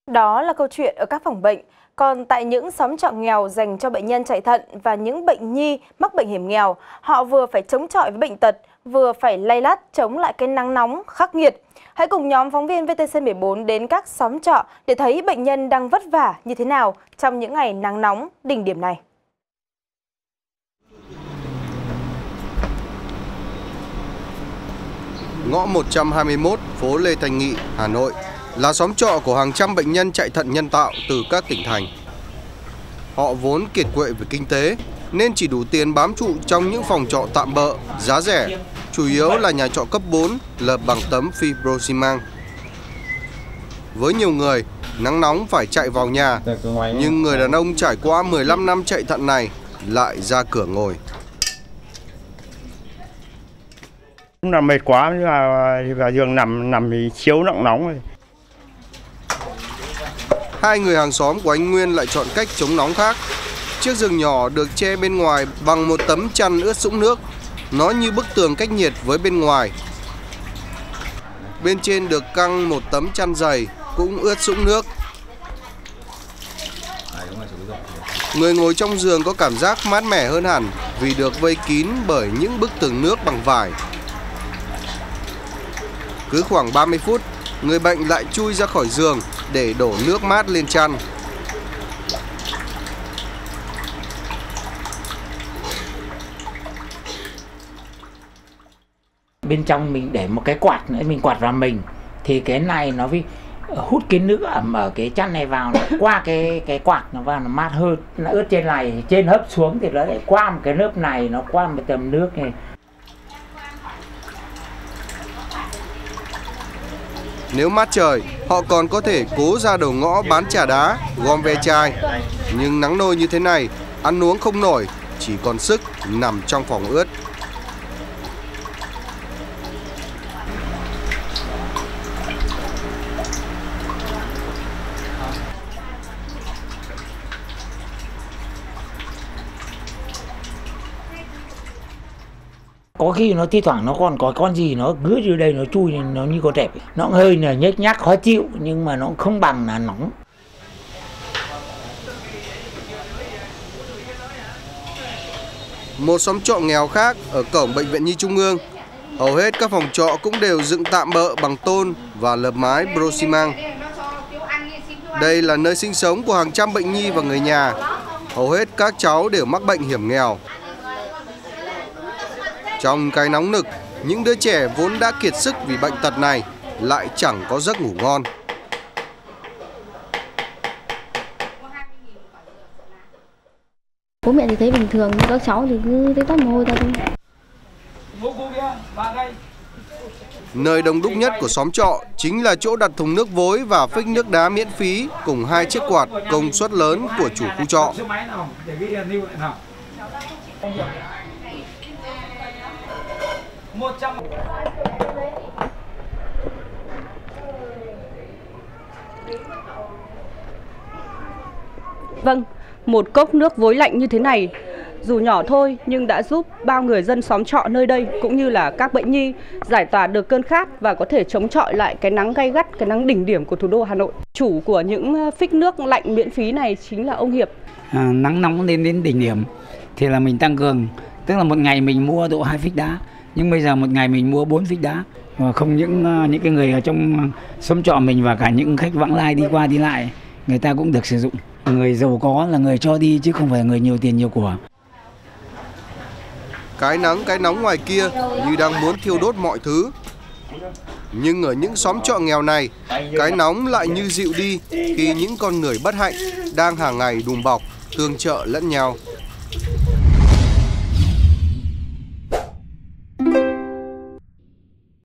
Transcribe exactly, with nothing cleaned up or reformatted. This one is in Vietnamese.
Đó là câu chuyện ở các phòng bệnh. Còn tại những xóm trọ nghèo dành cho bệnh nhân chạy thận và những bệnh nhi mắc bệnh hiểm nghèo, họ vừa phải chống chọi với bệnh tật, vừa phải lay lắt chống lại cái nắng nóng khắc nghiệt. Hãy cùng nhóm phóng viên vê tê xê mười bốn đến các xóm trọ để thấy bệnh nhân đang vất vả như thế nào trong những ngày nắng nóng đỉnh điểm này. Ngõ một trăm hai mươi mốt, phố Lê Thanh Nghị, Hà Nội là xóm trọ của hàng trăm bệnh nhân chạy thận nhân tạo từ các tỉnh thành. Họ vốn kiệt quệ về kinh tế nên chỉ đủ tiền bám trụ trong những phòng trọ tạm bợ, giá rẻ, chủ yếu là nhà trọ cấp bốn lợp bằng tấm fibro xi măng. Với nhiều người, nắng nóng phải chạy vào nhà, nhưng người đàn ông trải qua mười lăm năm chạy thận này lại ra cửa ngồi. Cũng là mệt quá, nhưng mà vào giường nằm nằm thì chiếu nóng nóng rồi. Hai người hàng xóm của anh Nguyên lại chọn cách chống nóng khác. Chiếc giường nhỏ được che bên ngoài bằng một tấm chăn ướt sũng nước. Nó như bức tường cách nhiệt với bên ngoài. Bên trên được căng một tấm chăn dày cũng ướt sũng nước. Người ngồi trong giường có cảm giác mát mẻ hơn hẳn vì được vây kín bởi những bức tường nước bằng vải. Cứ khoảng ba mươi phút, người bệnh lại chui ra khỏi giường để đổ nước mát lên chăn. Bên trong mình để một cái quạt nữa, mình quạt vào mình thì cái này nó vi hút cái nước ẩm ở cái chăn này vào, nó qua cái cái quạt nó vào nó mát hơn. Nó ướt trên này, trên hấp xuống thì nó lại qua một cái lớp này, nó qua một tầm nước này. Nếu mát trời, họ còn có thể cố ra đầu ngõ bán trà đá, gom ve chai. Nhưng nắng nôi như thế này, ăn uống không nổi, chỉ còn sức nằm trong phòng ướt. Có khi nó thi thoảng nó còn có con gì nó cứ dưới đây nó chui lên, nó như con tẹp, nó hơi là nhếch nhác khó chịu nhưng mà nó không bằng là nóng. Một xóm trọ nghèo khác ở cổng Bệnh viện Nhi Trung ương, hầu hết các phòng trọ cũng đều dựng tạm bợ bằng tôn và lợp mái bro xi măng. Đây là nơi sinh sống của hàng trăm bệnh nhi và người nhà. Hầu hết các cháu đều mắc bệnh hiểm nghèo. Trong cái nóng nực, những đứa trẻ vốn đã kiệt sức vì bệnh tật này lại chẳng có giấc ngủ ngon. Bố mẹ thì thấy bình thường, nhưng các cháu thì cứ thấy toát mồ hôi ra thôi. Nơi đông đúc nhất của xóm trọ chính là chỗ đặt thùng nước vối và phích nước đá miễn phí cùng hai chiếc quạt công suất lớn của chủ khu trọ. Vâng, một cốc nước vối lạnh như thế này, dù nhỏ thôi nhưng đã giúp bao người dân xóm trọ nơi đây cũng như là các bệnh nhi giải tỏa được cơn khát và có thể chống chọi lại cái nắng gay gắt, cái nắng đỉnh điểm của thủ đô Hà Nội. Chủ của những phích nước lạnh miễn phí này chính là ông Hiệp. À, nắng nóng lên đến đỉnh điểm thì là mình tăng cường, tức là một ngày mình mua độ hai phích đá, nhưng bây giờ một ngày mình mua bốn phích đá. Và không những những cái người ở trong xóm trọ mình và cả những khách vãng lai đi qua đi lại, người ta cũng được sử dụng. Người giàu có là người cho đi chứ không phải người nhiều tiền nhiều của. Cái nắng cái nóng ngoài kia như đang muốn thiêu đốt mọi thứ. Nhưng ở những xóm trọ nghèo này, cái nóng lại như dịu đi khi những con người bất hạnh đang hàng ngày đùm bọc, tương trợ lẫn nhau.